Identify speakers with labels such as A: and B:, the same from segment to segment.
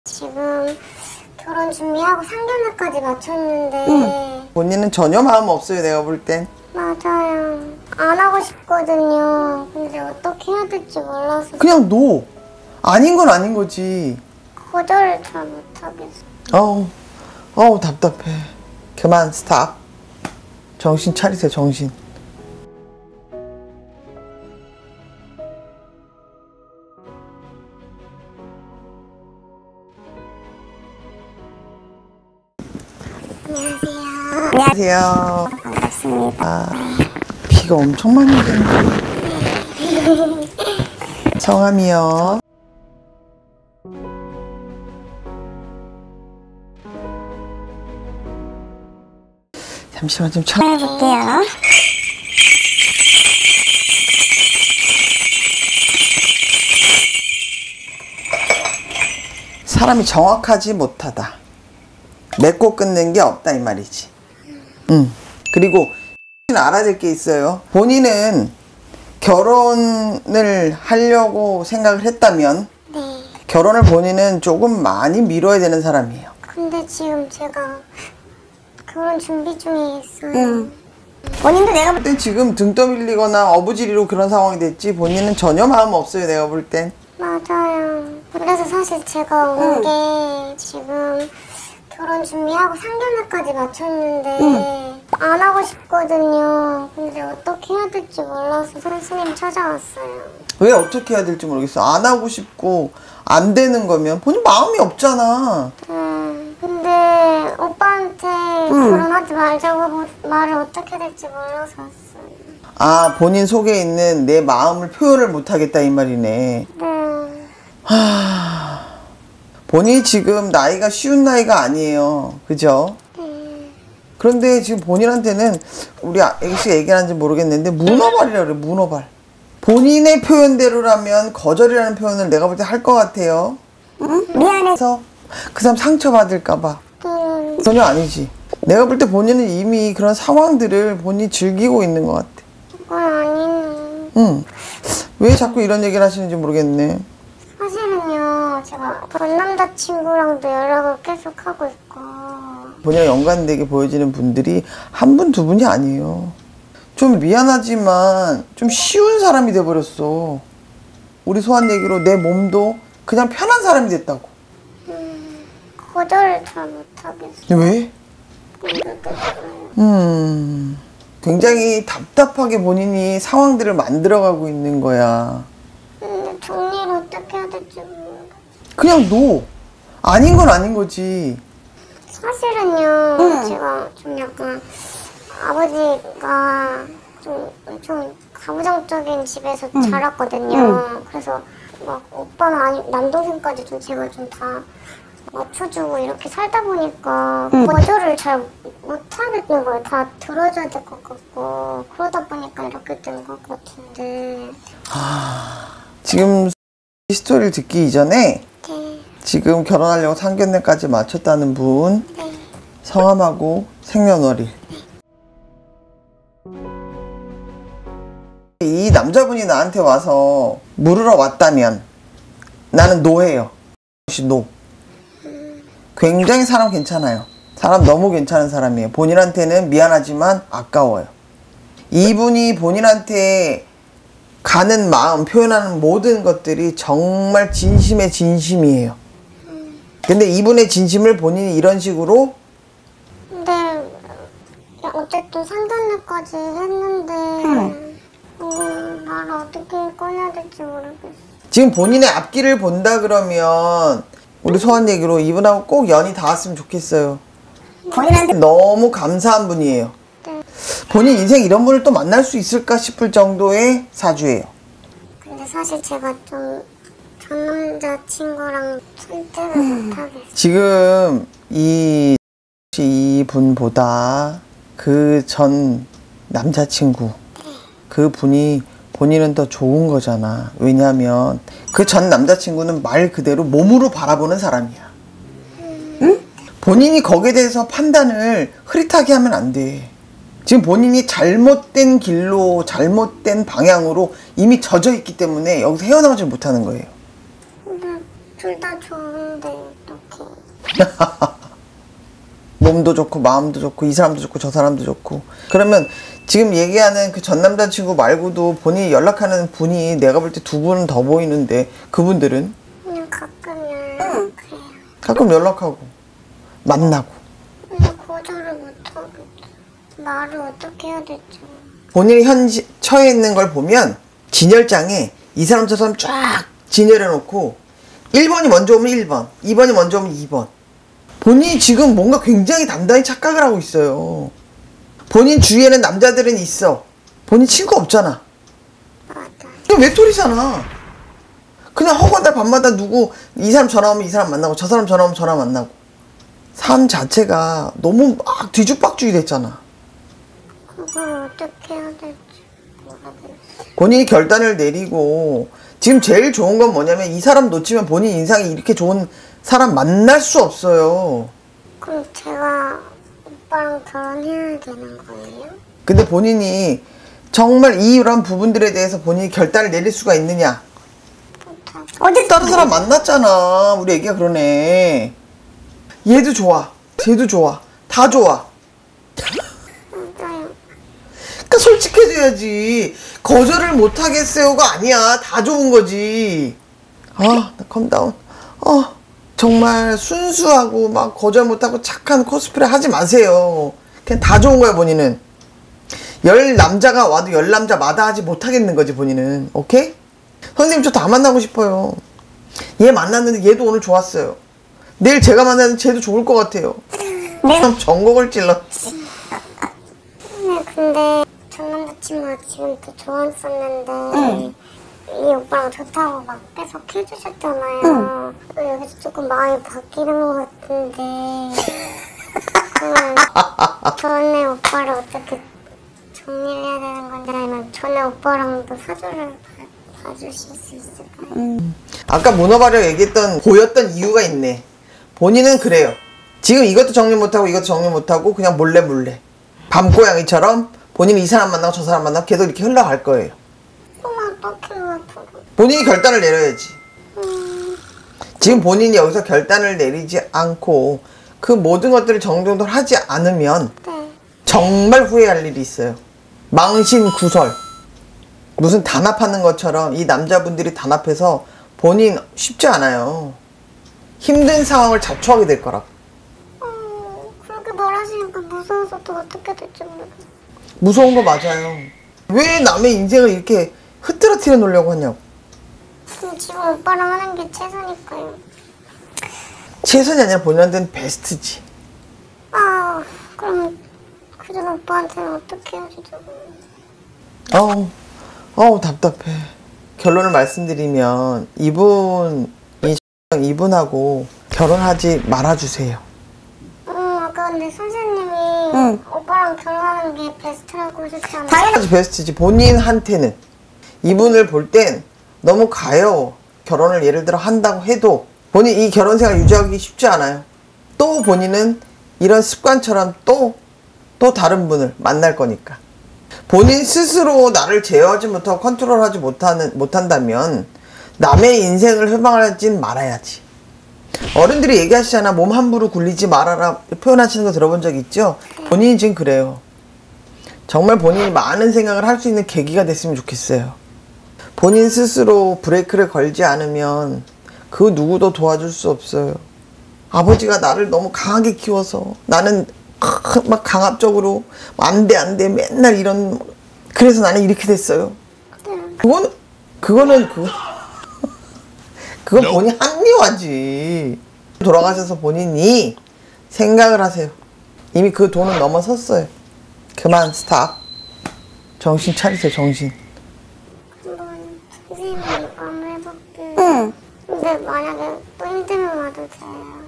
A: 지금 결혼 준비하고 상견례까지 마쳤는데
B: 본인은 전혀 마음 없어요, 내가 볼 땐.
A: 맞아요. 안 하고 싶거든요. 근데 어떻게 해야 될지 몰라서
B: 그냥 노. 아닌 건 아닌 거지.
A: 거절을 잘 못하겠어.
B: 어우 답답해. 그만 스탑. 정신 차리세요, 정신.
A: 안녕하세요.
B: 안녕하세요.
A: 반갑습니다.
B: 비가 엄청 많이 오겠네. 성함이요. 잠시만 좀
A: 해볼게요.
B: 사람이 정확하지 못하다. 맺고 끝낸 게 없다 이 말이지. 그리고 알아야 될 게 있어요. 본인은 결혼을 하려고 생각을 했다면
A: 네.
B: 결혼을 본인은 조금 많이 미뤄야 되는 사람이에요.
A: 근데 지금 제가 결혼 준비 중에 있어요. 본인도 내가
B: 근데 지금 등 떠밀리거나 어부지리로 그런 상황이 됐지 본인은 전혀 마음 없어요, 내가 볼 땐.
A: 맞아요. 그래서 사실 제가 온 게 지금 결혼 준비하고 상견례까지 마쳤는데 안 하고 싶거든요. 근데 어떻게 해야 될지 몰라서 선생님 찾아왔어요.
B: 왜 어떻게 해야 될지 모르겠어. 안 하고 싶고 안 되는 거면 본인 마음이 없잖아.
A: 근데 오빠한테 결혼하지 말자고 말을 어떻게 될지 몰라서 왔어요.
B: 아, 본인 속에 있는 내 마음을 표현을 못 하겠다 이 말이네.
A: 네.
B: 본인이 지금 나이가 쉬운 나이가 아니에요. 그죠? 그런데 지금 본인한테는 우리 애기씨가 얘기하는지 모르겠는데 문어발이라 그래, 문어발. 본인의 표현대로라면 거절이라는 표현을 내가 볼 때 할 것 같아요.
A: 미안해서.
B: 그 사람 상처받을까봐. 전혀 아니지. 내가 볼 때 본인은 이미 그런 상황들을 본인이 즐기고 있는 것 같아.
A: 그건 아니네.
B: 응. 왜 자꾸 이런 얘기를 하시는지 모르겠네.
A: 사실은요, 제가 전 남자친구랑도 연락을 계속 하고 있고.
B: 본인과 연관되게 보여지는 분들이 한 분, 두 분이 아니에요. 좀 미안하지만 좀 쉬운 사람이 돼버렸어. 우리 소한 얘기로 내 몸도 그냥 편한 사람이 됐다고.
A: 거절을 잘 못하겠어.
B: 왜? 굉장히 답답하게 본인이 상황들을 만들어가고 있는 거야.
A: 근데 정리를 어떻게 해야 될지 모르겠어.
B: 그냥 노. 아닌 건 아닌 거지.
A: 사실은요, 제가 좀 약간 아버지가 좀 가부장적인 집에서 자랐거든요. 그래서 막 오빠나 아니 남동생까지 좀 제가 좀 다 맞춰주고 이렇게 살다 보니까 거절을 잘 못하겠는 거예요. 다 들어줘야 될 것 같고 그러다 보니까 이렇게 된 것 같은데.
B: 지금 이 스토리를 듣기 이전에
A: 네.
B: 지금 결혼하려고 상견례까지 마쳤다는 분,
A: 네.
B: 성함하고 생년월일. 이 남자분이 나한테 와서 물으러 왔다면 나는 노해요. 노. 굉장히 사람 괜찮아요. 사람 너무 괜찮은 사람이에요. 본인한테는 미안하지만 아까워요. 이분이 본인한테 가는 마음, 표현하는 모든 것들이 정말 진심의 진심이에요. 근데 이분의 진심을 본인이 이런 식으로.
A: 근데 어쨌든 상견례까지 했는데 말을 어떻게 꺼내야 될지 모르겠어.
B: 지금 본인의 앞길을 본다 그러면 우리 소한 얘기로 이분하고 꼭 연이 닿았으면 좋겠어요.
A: 본인한테
B: 너무 감사한 분이에요.
A: 네.
B: 본인 인생 이런 분을 또 만날 수 있을까 싶을 정도의 사주예요.
A: 근데 사실 제가 좀 전 남자친구랑 선택을 못하겠어요.
B: 지금 이분보다 그 전 남자친구, 그 분이 본인은 더 좋은 거잖아. 왜냐하면 그 전 남자친구는 말 그대로 몸으로 바라보는 사람이야. 본인이 거기에 대해서 판단을 흐릿하게 하면 안 돼. 지금 본인이 잘못된 길로, 잘못된 방향으로 이미 젖어 있기 때문에 여기서 헤어나오지 못하는 거예요.
A: 근데 둘 다 좋은데 또
B: 몸도 좋고 마음도 좋고 이 사람도 좋고 저 사람도 좋고. 그러면 지금 얘기하는 그 전 남자친구 말고도 본인이 연락하는 분이 내가 볼 때 두 분은 더 보이는데 그분들은?
A: 그냥 가끔 연락해요.
B: 가끔 연락하고 만나고.
A: 근데 거절을 못하겠죠. 말을 어떻게 해야 될지.
B: 본인이 처해 있는 걸 보면 진열장에 이 사람 저 사람 쫙 진열해 놓고 1번이 먼저 오면 1번, 2번이 먼저 오면 2번. 본인이 지금 뭔가 굉장히 단단히 착각을 하고 있어요. 본인 주위에는 남자들은 있어. 본인 친구 없잖아.
A: 맞아.
B: 이거 외톨이잖아. 그냥 허구한달 밤마다 누구 이 사람 전화 오면 이 사람 만나고 저 사람 전화 오면 전화 만나고. 삶 자체가 너무 막 뒤죽박죽이 됐잖아.
A: 그걸 어떻게 해야 될지 모르겠어요.
B: 본인이 결단을 내리고 지금 제일 좋은 건 뭐냐면 이 사람 놓치면 본인 인상이 이렇게 좋은 사람 만날 수 없어요.
A: 그럼 제가 오빠랑 결혼해야 되는 거예요?
B: 근데 본인이 정말 이런 부분들에 대해서 본인이 결단을 내릴 수가 있느냐?
A: 못하고.
B: 아직 다른 사람 만났잖아. 우리 애기가 그러네. 얘도 좋아. 쟤도 좋아. 다 좋아.
A: 맞아요.
B: 그러니까 솔직해져야지. 거절을 못하겠어요가 아니야. 다 좋은 거지. 나 컴다운. 정말 순수하고 막 거절 못하고 착한 코스프레 하지 마세요. 그냥 다 좋은 거야 본인은. 10남자가 와도 10남자 마다하지 못하겠는 거지 본인은. 오케이? 선생님 저 다 만나고 싶어요. 얘 만났는데 얘도 오늘 좋았어요. 내일 제가 만나는 쟤도 좋을 것 같아요. 그럼 전곡을 찔러.
A: 근데 전 남자친구가 지금 또 좋았었는데 이 오빠랑 좋다고 막 계속 해주셨잖아요. 여기서 조금 마음이 바뀌는 것 같은데 그러면 전에 오빠를 어떻게 정리를 해야 되는 건지 아니면 전에 오빠랑도 사주를 봐주실 수 있을까요?
B: 아까 문어발이라고 얘기했던 보였던 이유가 있네. 본인은 그래요. 지금 이것도 정리 못하고 이것도 정리 못하고 그냥 몰래 밤고양이처럼 본인이 이 사람 만나고 저 사람 만나고 계속 이렇게 흘러갈 거예요.
A: 그럼 어떻게 앞으로?
B: 본인이 결단을 내려야지. 지금 본인이 여기서 결단을 내리지 않고 그 모든 것들을 정정을 하지 않으면
A: 네.
B: 정말 후회할 일이 있어요. 망신구설. 무슨 단합하는 것처럼 이 남자분들이 단합해서 본인 쉽지 않아요. 힘든 상황을 자초하게 될 거라고.
A: 그렇게 말하시니까 무서워서 또 어떻게 될지 모르겠어요.
B: 무서운 거 맞아요. 왜 남의 인생을 이렇게 흐트러뜨려 놓으려고 하냐고.
A: 지금 오빠랑 하는 게 최선일까요?
B: 최선이 아니라 본인한테는 베스트지.
A: 그럼 그전 오빠한테는 어떻게 해야 되죠?
B: 답답해. 결론을 말씀드리면 이분하고 결혼하지 말아주세요.
A: 아까 근데 선생님이 오빠랑 결혼하는 게 베스트라고 하셨잖아요.
B: 당연하지 베스트지. 본인한테는 이분을 볼 땐 너무 가여워. 결혼을 예를 들어 한다고 해도 본인 이 결혼 생활 유지하기 쉽지 않아요. 또 본인은 이런 습관처럼 또 다른 분을 만날 거니까. 본인 스스로 나를 제어하지 못하고 컨트롤하지 못한다면 남의 인생을 회방하진 말아야지. 어른들이 얘기하시잖아. 몸 함부로 굴리지 말아라 표현하시는 거 들어본 적 있죠? 본인이 지금 그래요. 정말 본인이 많은 생각을 할 수 있는 계기가 됐으면 좋겠어요. 본인 스스로 브레이크를 걸지 않으면 그 누구도 도와줄 수 없어요. 아버지가 나를 너무 강하게 키워서 나는 막 강압적으로 안 돼 맨날 이런 그래서 나는 이렇게 됐어요. 그건 본인 합리화지. 돌아가셔서 본인이 생각을 하세요. 이미 그 돈은 넘어섰어요. 그만 스탑. 정신 차리세요. 정신.
A: 한번 선생님이 한번 해볼게요. 근데 만약에 또 힘들면 와도 돼요.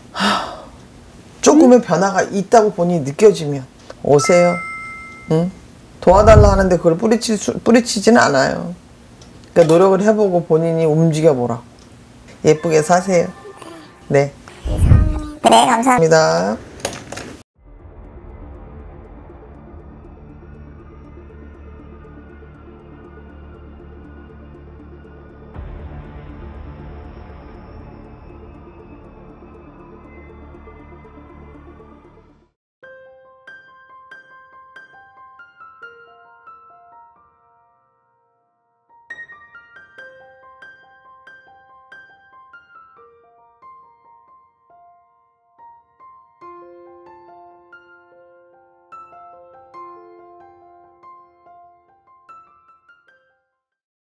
B: 조금의 변화가 있다고 본인이 느껴지면 오세요. 응? 도와달라 하는데 그걸 뿌리치지는 않아요. 그러니까 노력을 해보고 본인이 움직여보라. 예쁘게 사세요. 네.
A: 감사합니다.
C: 그래, 감사합니다.
B: 감사합니다.